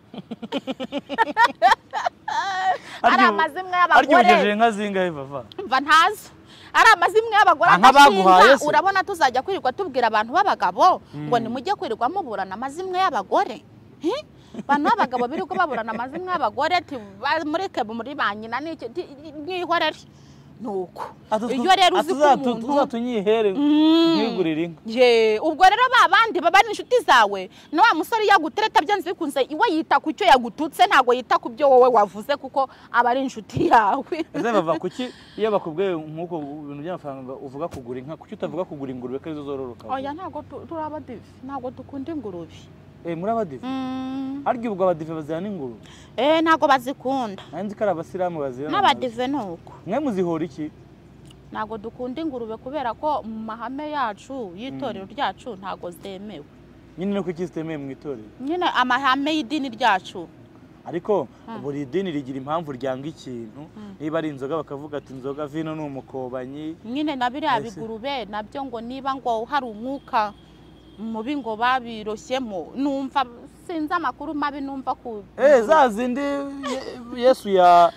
ari amazimwe y'abagore aryogeje inka zingahe bava mva ntazo ari amazimwe y'abagore adashinga urabona tuzajya kwirirwa tubwira abantu b'abagabo ngo nimujye kwirirwa muburana amazimwe y'abagore bantu b'abagabo birirwa baburana amazimwe y'abagore muri kebo muri banyina n'ihorere nuko iyo rero uzi ko umuntu tuzatunyihere nkigurira inka ubwo rero babandi baba ari inshuti zawe no wa musore yagutereta byanze bikunze iwe yita ku cyo yagututse ntago yita ku byo wowe wavuze kuko aba ari inshuti yawe ese bava kuki iyo bakubwiye nkuko ibintu by'amafaranga uvuga kugura inka kuki utavuga kugura ingurube ko zororoka oya ntago turaba divi ntago dukunda ingurube muri abadive aryo ubwo abadive bazana ingurube ntago bazikunda nanzi ko ari abasilamu bazira n'abadive nuko mwe muzihora iki ntago dukunda ingurube kubera ko mu mahame yacu y'itorero ryacu ntago zemewe nyine no kukizitemewe mu itorero nyine amahame y'idini ryacu ariko buri dini rigira impamvu ryanga ikintu niba ari inzoga bakavuga ati inzoga vino ni umukobanyi nyine nabiriya bigurube nabyo ngo niba ngo hari umwuka mubi ngo babiroshyemo numva sinzi amakuru mabi numva ku za zindi Yesu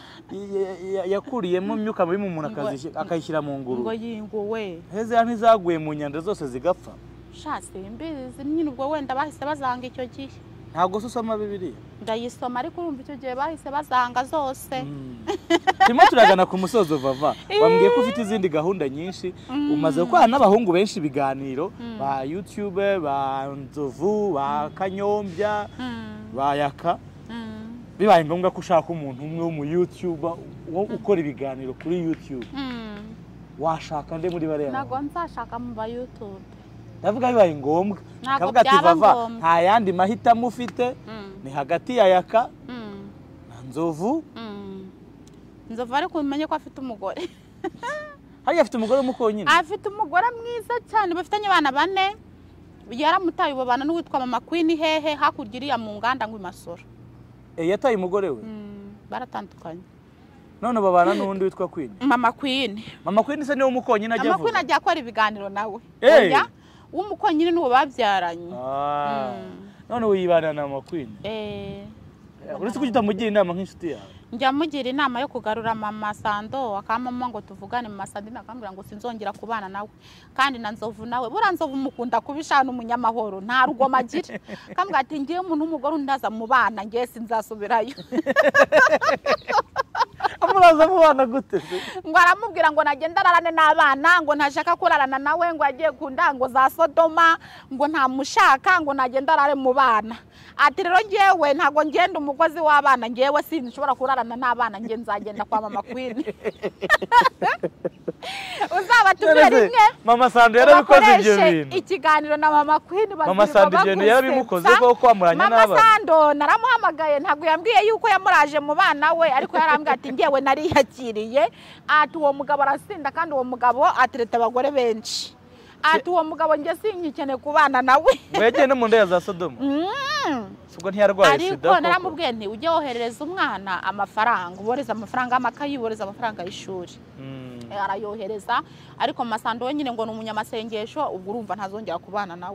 yakuriyemo imyuka mibi mu muntu akayishyira mu ngurube ngo yinguwe heze ntizaguye mu nyanja zose zigapfa shase imbizi nyine ubwo wenda bahise bazanga icyo gihe ntago usoma Bibiliya ndayisoma ariko urumva icyo gihe bahise bazanga zose turimo turagana ku musozo vava wambwiye ko ufite izindi gahunda nyinshi umaze gukora n'abahungu benshi ibiganiro ba YouTube ba Nzovu ba Kanyombya ba Yaka bibaye ngombwa ko ushaka umuntu umwe wo mu YouTube wo ukora ibiganiro kuri YouTube washaka nde muri bare ntago nzashaka mu ba YouTube ndavuga bibaye ngombwa kavuga ati vava nta yandi mahitamo ufite ni hagati ya Yaka na Nzovu Nzovu ariko umenye ko afite umugore hari afite umugore w'umukonyine afite umugore mwiza cyane bafitanye abana 4 yaramutaye ubabana n'uwitwa Mama Queen hehe hakurya iriya mu nganda ngo imasoro yataye umugore we baratandukanye none babana n'undi witwa Queen Mama Queen se niwe umukonyine ajya Mama Queen ajya akora ibiganiro nawe oya umukonyine n'uwo babyaranye none uyibana na Mama Queen uretse ko utamugira inama nk'inshuti yawe njya mugira inama yo kugarura Mama Sando akamama ngo tuvugane Mama Sando nakambira ngo sinzongera kubana nawe kandi na Nzovu nawe bura Nzovu mukunda kubishana umunyamahoro nta rugoma agira kambwa ati ngiye umuntu umugore undaza mu bana ngiye sinzasubirayo amuraza mu bana gute ngo aramubwira ngo nagenda ararane n'abana ngo ntashaka kurarana nawe ngo agiye ku ndango za Sodoma ngo nta mushaka ngo nagenda arare mu bana ati rero ngewe ntago ngenda umukozi w'abana ngewe sinshobora kurarana n'abana nge nzagenda kwa Mama Queen uzabatumire rimwe Mama Sando yarabikoze ibyo bintu ikiganiro na Mama Queen Mama Sando ibyo yarabimukoze ko kwamuranya n'abana Mama Sando naramuhamagaye ntago yambwiye yuko yamuraje mu bana we ariko yarambwiye ati ngewe nariyakiriye ati uwo mugabo arasinda kandi uwo mugabo atereta abagore benshi ati uwo mugabo nge sinyikene kubana nawe wegeye no mu nda za Sodoma subwo ntiyarwaye sida ariko naramubwiye nti ujye woherereza umwana amafaranga uboreza amafaranga amakayi uboreza amafaranga y'ishuri arayohereza ariko Mama Sando we nyine ngo ni umunyamasengesho ubwo urumva ntazongera kubana nawe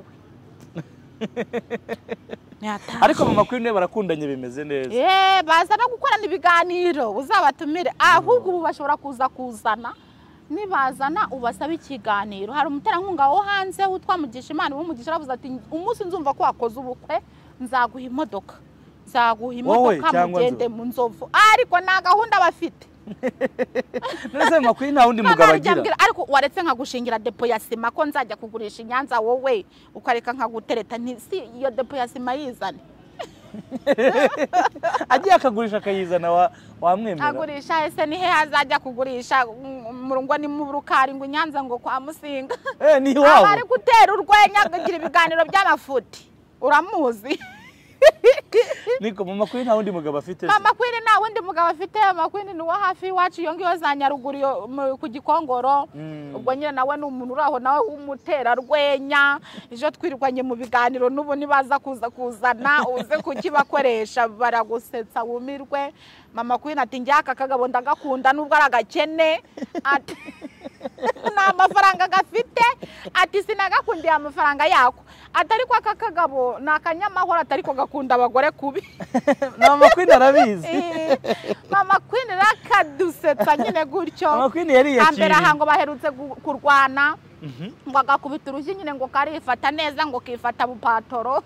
ariko Mama Queen ne barakundanye bimeze neza baza no gukorana ibiganiro uzabatumire ahubwo ubu bashobora kuzana nibazana ubasaba ikiganiro hari umuterankunga wo hanze utwamugisha Imana umugisha aravuze ati umunsi nzumva ko wakoze ubukwe nzaguha imodoka mugende mu Nzovu ariko na gahunda bafite nese Mama Queen nta wundi mugabo agira ariko waretse nkagushingira depo ya sima ko nzajya kugurisha Nyanza wowe ukareka nkagutereta si iyo depo ya sima yizane agiye akagurisha akayizana wamwemera agurisha ese ni he azajya kugurisha ngo ni mu Rukari ngo Nyanza ngo kwa Musinga ni iwabo ari gutera urwenya agira ibiganiro by'amafuti uramuzi niko Mama Queen nta wundi mugabo afite Mama Queen nta wundi mugabo afite Mama Queen ni wa hafi iwacu iyo ngiyo za Nyaruguru ku Gikongoro ubwo nyine nawe ni umuntu uraho nawe w'umutera rwenya ejo twirwanye mu biganiro n'ubu nibaza kuzana uze kukibakoresha baragusetsa wumirwe Mama Queen ati njyaka kagabo ndagakunda nubwo aragakene ati nta mafaranga gafite ati sinagakundiye amafaranga yako atari kwa kakagabo nakanyamahoro atari ko gakunda abagore kubi Mama Queen arabizi Mama Queen rakadusetsa nyine gutyo Mama Queen yari yakiri ambera hango baherutse kurwana ngo agakubita urushyi nyine ngo karifata neza ngo kifata bupatoro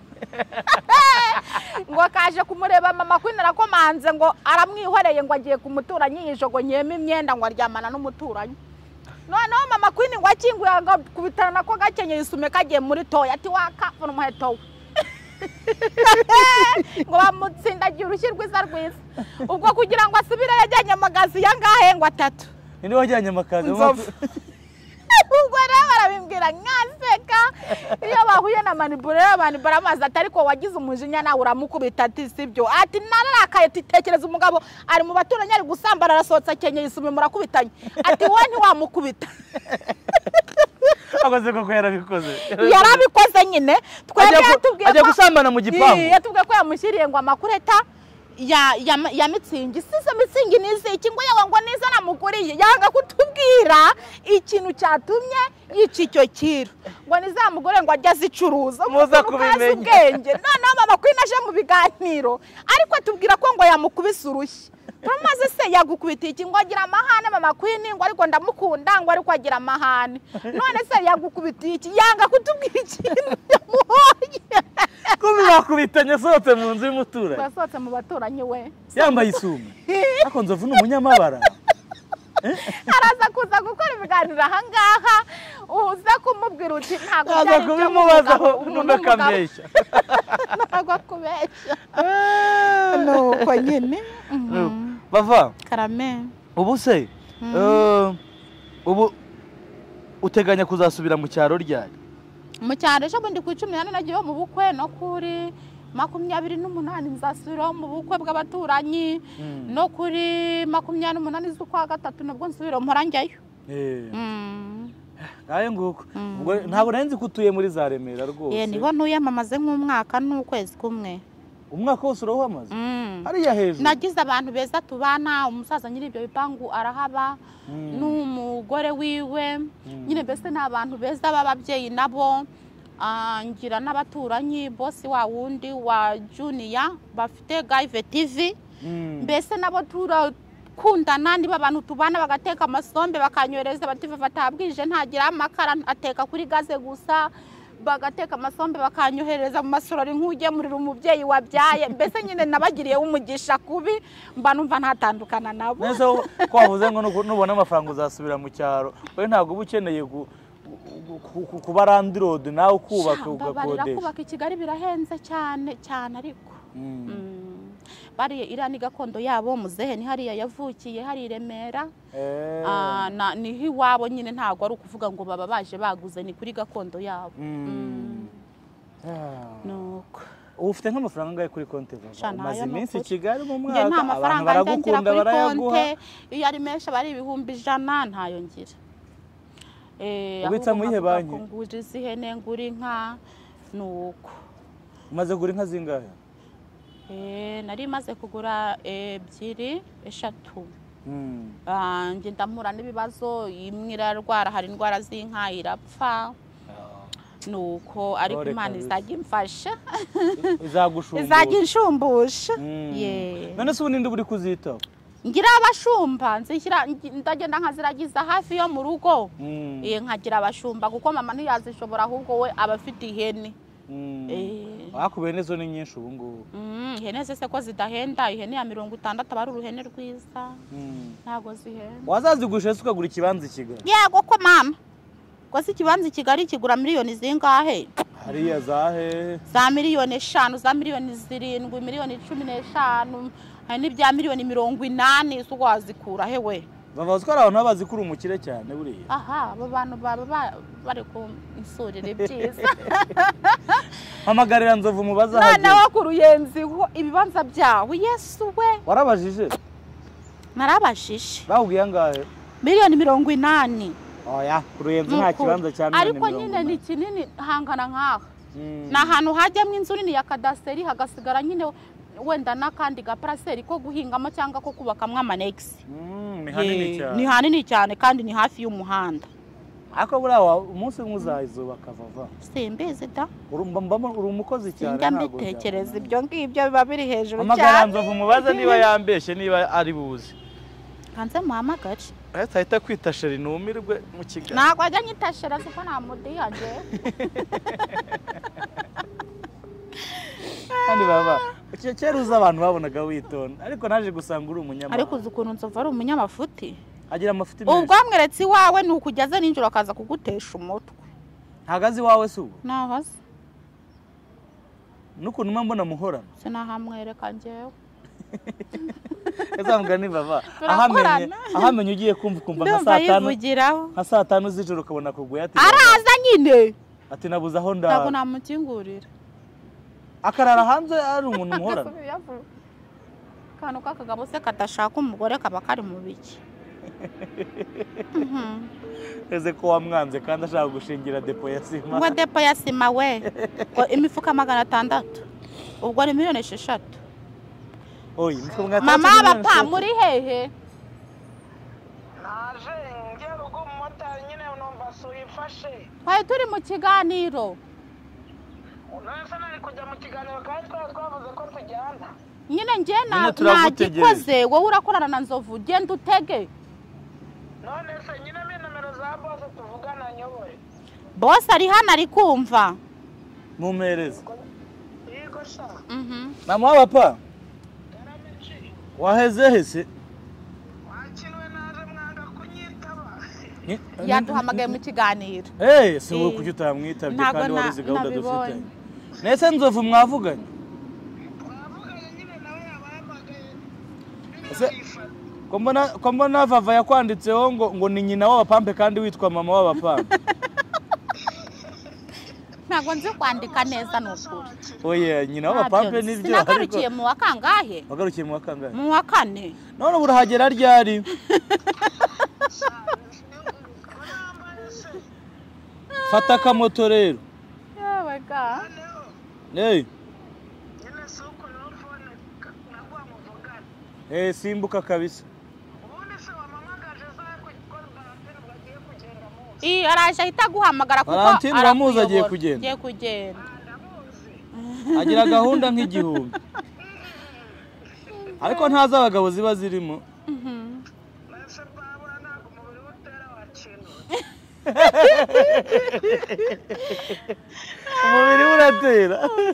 ngo kaje kumureba Mama Queen arakomanze ngo aramwihoreye ngo agiye kumuturanyi yijogonyemo imyenda ngo aryamana n'umuturanyi noneho Mama Queen ngo akinguye agakubitana ko gakenyeye isume kagiye muri toya ati wakafuna umuheto ngo bamutsindagiye urushyi rwiza ubwo kugira ngo asubire yajyanye amagazi yangahe ngo 3 ni wajyanye amakazi ubwo rero barabimbwira nkaseka iyo bahuye na manipulera abantu baramaza atari ko wagize umujinya nawe uramukubita ati sibyo ati nararakaye titekereza umugabo ari mu baturanye ari gusambara arasohotsa kenyeye isume murakubitanye ati wowe ntiwamukubita akoze koko yarabikoze nyine twebwe yatubwiye ajya gusambana mu gipangu yatubwiye ko yamushyiriye ngo amakureta ya mitsingi sisa mitsingi nize ikingo yawe ngo niza namuguriye yanga kutubwira ikintu cyatumye yica icyo kiro ngo nizamugore ngo ajya zicuruza muza kubimenya ubwenge noneho Mama Queen aje mu biganiro ariko atubwira ko ngo yamukubise urushyi Tumaze se yagukubita iki ngo agira amahane Mama Queen ngo ariko ndamukunda ngo ariko agira amahane none se yagukubita iki yanga kutubwira ikintu yamuhoye kubi bakubitanye sohotse mu nzu y'umuturanyi basohotse mu baturanyi we yambaye isume ako nzovu n'umunyamabara araza kuza gukora ibiganiro aha ngaha uza kumubwira uti ntago byari kubimubazaho n'unakamyeshya ntago kubeshya nuko nyine bava karame ubu se ubu uteganya kuzasubira mu cyaro ryari mu cyaro ejo bundi ku 14 nagiye mu bukwe no kuri 28 nzasubiraho mu bukwe bw'abaturanyi no kuri 28 z'ukwa gatatu nabwo nsubira mpora njyayo ngaye nguko ubwo ntabwo nari nzi ko utuye muri za Remera rwose niho ntuye mamaze nk'umwaka n'ukwezi kumwe umwaka wose urawamaze hariya hejuru nagize abantu beza tubana umusaza nyiri ibyo bipangu arahaba n'umugore wiwe nyine mbese nta bantu beza b'ababyeyi nabo ngira n'abaturanyi bosi wa wundi wa Junior bafite Gaive TV mbese nabo turakundana niba abantu tubana bagateka amasombe bakanyoreza bative batabwije ntagira amakara ateka kuri gaze gusa bagateka amasombe bakanyohereza mu masorori nk'ugemurira umubyeyi wabyaye mbese nyine nabagiriye umugisha kubi mba numva ntatandukana nabo nese ko wavuze ngo nubona amafaranga uzasubira mu cyaro we ntabwo uba ukeneye kuba randirode nawe ukubaka ugakodesha kubaka i Kigali birahenze cyane cyane ariko bariye iriya ni gakondo yabo muzehe ni hariya yavukiye hari Remera niho iwabo nyine ntabwo ari ukuvuga ngo baba baje baguze ni kuri gakondo yabo nuko ufite nk'amafaranga angahe kuri konti umaze iminsi i Kigali mu mwaka abantu baragukunda barayaguha iyo ari menshi bari 100,000 ntayo ngira ubitsa mu ihe banki nguriza ihene ngura inka nuko umaze gura inka zingahe nari maze kugura 2 3 ngenda mpura n'ibibazo imwe irarwara hari indwara z'inka irapfa nuko ariko Imana izajya imfasha izajya inshumbusha none se ubu ninde uri kuzitaho ngira abashumba ndagenda nkaziragiza hafi yo mu rugo nkagira abashumba kuko mama ntiyazishobora ahubwo we aba afite ihene wakubeye nezo ni nyinshi ubu ngubu ihene se ko zidahenda ihene ya 60 aba ari uruhene rwiza ntago zihenda wazazigurisha se ukagura ikibanza i Kigali yego ko mama ko si ikibanza i Kigali kigura miliyoni zingahe hariya zahe za miliyoni 5 za miliyoni 7 miliyoni 15 hari n'ibya miliyoni 80 zo wazikura hewe bavuze ko ari abantu bazikura umukire cyane buriya aha abo bantu baba bari ku insurire byiza hamagarira Nzovu mubaza haje none wo ku Ruyenzi ibibanza byawe Yesu we warabajije narabashije bawugiye angahe miliyoni 80 oya ku Ruyenzi nta kibanza cya miliyoni ariko nyine ni kinini hangana nkaha na hantu hajyamo inzu nini ya kadasiteri hagasigara nyine wenda n'akandi gaparaseri ko guhingamo cyangwa ko kubakamwo amanegisi ni hanini cyane kandi ni hafi y'umuhanda ako burawa umunsi muzayizuba kavava simbizi da uri umukozi cyane njya mbitekereza ibyo ngibyo biba biri hejuru cyane amagara Nzovu mubaze niba yambeshye niba ari buzi kanze muhamagare ahita kwita sheri numirwe mu Kigali ntabwo ajya nyita sheri siko namudihaje kandi baba kera uza abantu babonaga witonda ariko naje gusanga uri umunyamafuti ariko uzi ukuntu Nzovu ari umunyamafuti agira amafuti menshi ubwo amweretse iwawe ni ukugeza ninjoro akaza kugutesha umutwe ntagazi iwawe se ubu nahaze n'ukuntu mbona muhorana sinahamwereka njyewe eza mugani baba ahamenye ugiye kumva nka saa 5 z'ijoro ukabona kuguye ati araza nyine ati nabuze aho ntabwo namukingurira akarara hanze ari umuntu muhorana kantu kakagabo se katashaka umugore kaba kari mu biki eze ko wamwanze kandi ashaka gushingira depo ya sima ngo depo ya sima we imifuka 600 ubwo ni miliyoni 6 oyi imifuka mama bapa muri hehe naje ngiye rugo mumotari nyine numva suyifashe twari turi mu kiganiro nasa nari kujya mu kiganiro kandi twavuze ko tujyana nyine njye nagikoze wowe urakorana na Nzovu genda utege none se nyine me nomero za boss tuvugana nyoboye boss ari hano ari kumva mumpereze yego sha mama w'abapa waheze hese wakinwe naje mwanga kunyitaba yaduhamagaye mu kiganiro se wowe kujya utamwitabye kandi warize gahunda dufitanye nese Nzovu mwavuganye nyine nawe yabahamagaye ko mbona Vava yakwanditseho ngo ni nyina w'abapampe kandi witwa mama w'abapampe ntabwo nzi kwandika neza n'ukuri oya nyina w'abapampe nibyo sinagarukiye mu wakangahe wagarukiye mu wakangahe mu wa 4 none burahagera ryari fata akamoto rero yewe ga nyine suko no phone nagwa muvugana simbuka kabisa ubundi se wamamagaje za gukora Valentine bagiye kugenda mu araje ahita guhamagara kuko Valentine uramuzi agiye kugenda agira gahunda nk'igihumbi ariko ntaza abagabo ziba zirimo nase babura ntabwo umubiri utera wakintu umubiri uratera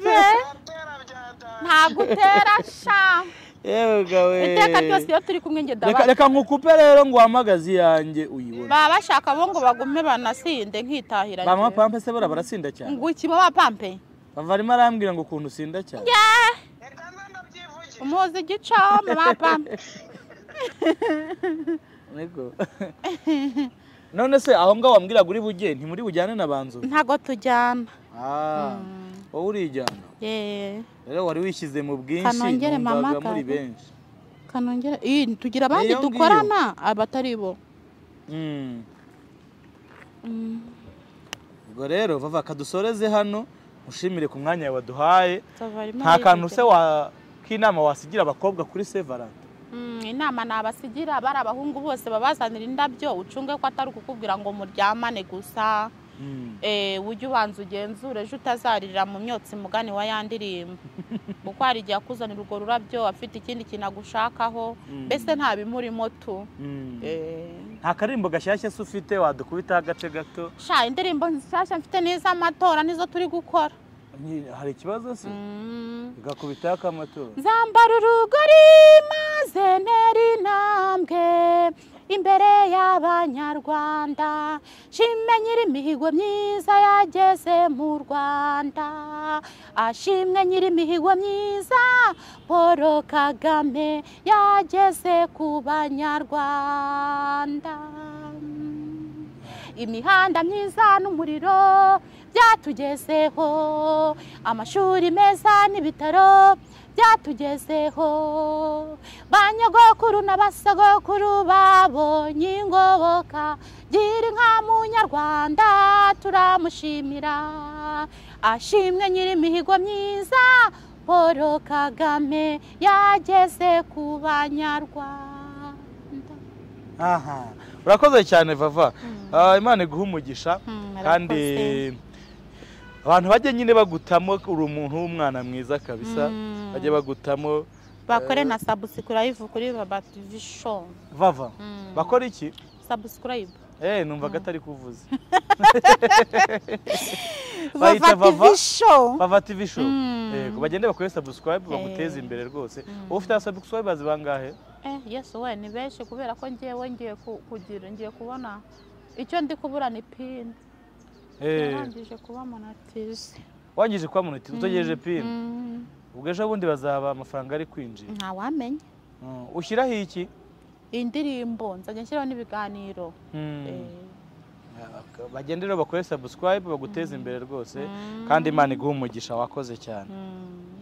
ntabwo utera sha yewe gawe iteka ryose iyo turi kumwe ngenda reka nkukupe rero ngo uhamagaze yanjye uyibone baba bashaka bo ngo bagume banasinde nkitahira bama pampe se barasinda cyane ngo iki baba pampe bava arimo arambwira ngo ukuntu usinda cyane umuzi gico mama pampe niko none se aho ngaho wambwira guri bujye ntimuri bujyane na banzu ntago tujyana wowe urijyana rero wari wishyize mu bwinshi numvaga muri benshi Kanongera tugira abandi dukorana abatari bo ubwo rero Vava kadusoreze hano ushimire ku mwanya waduhaye nta kantu se k'inama wasigira abakobwa kuri Saint Valentin inama nabasigira bari abahungu bose babazanira indabyo ucunge ko atari kukubwira ngo muryamane gusa ujye ubanza ugenzure ejo utazarira mu myotsi mugani wa yandirimba kuko hari igihe akuzanira urwo rurabyo afite ikindi kintu agushakaho mbese nta bimurimo tu nta karimbo gashyashya se ufite wadukubitaho agace gato sha indirimbo nshyashya mfite n'iz'amatora nizo turi gukora hari ikibazo se igakubitaho akamatora nzambara urugori maze ntera intambwe imbere y'abanyarwanda shimwe nyir'imihigo myiza yageze mu Rwanda ashimwe nyir'imihigo myiza Paul Kagame yageze ku banyarwanda imihanda myiza n'umuriro byatugezeho amashuri meza n'ibitaro byatugezeho banyogokuru n'abasogokuru babonye ingoboka gira inka munyarwanda turamushimira ashimwe nyir'imihigo myiza Paul Kagame yageze ku banyarwanda. aha urakoze cyane Vava. Imana iguha umugisha kandi abantu bajye nyine bagutamo uri umuntu w'umwana mwiza kabisa bajye bagutamo bakore na subscribe kuri Baba TV show. Vava bakora iki? Subscribe. Numvaga atari kuvuza. Baba TV show. Baba TV show. Bagende bakore subscribe baguteza imbere rwose. Ufite subscribe bangahe? Yes we ni benshi kubera ko ngiye kubona icyo ndi kubura ni pin. Yarangije kuba monetize. Wangije kuba monetize utogejeje pin. Ubwo ejo bundi bazaba amafaranga ari kwinjira. Nta wamenye. Ushyiraho iki? Indirimbo nzajya nshyiraho n'ibiganiro. Bagendera bakore subscribe baguteza imbere rwose kandi Imana iguha umugisha wakoze cyane.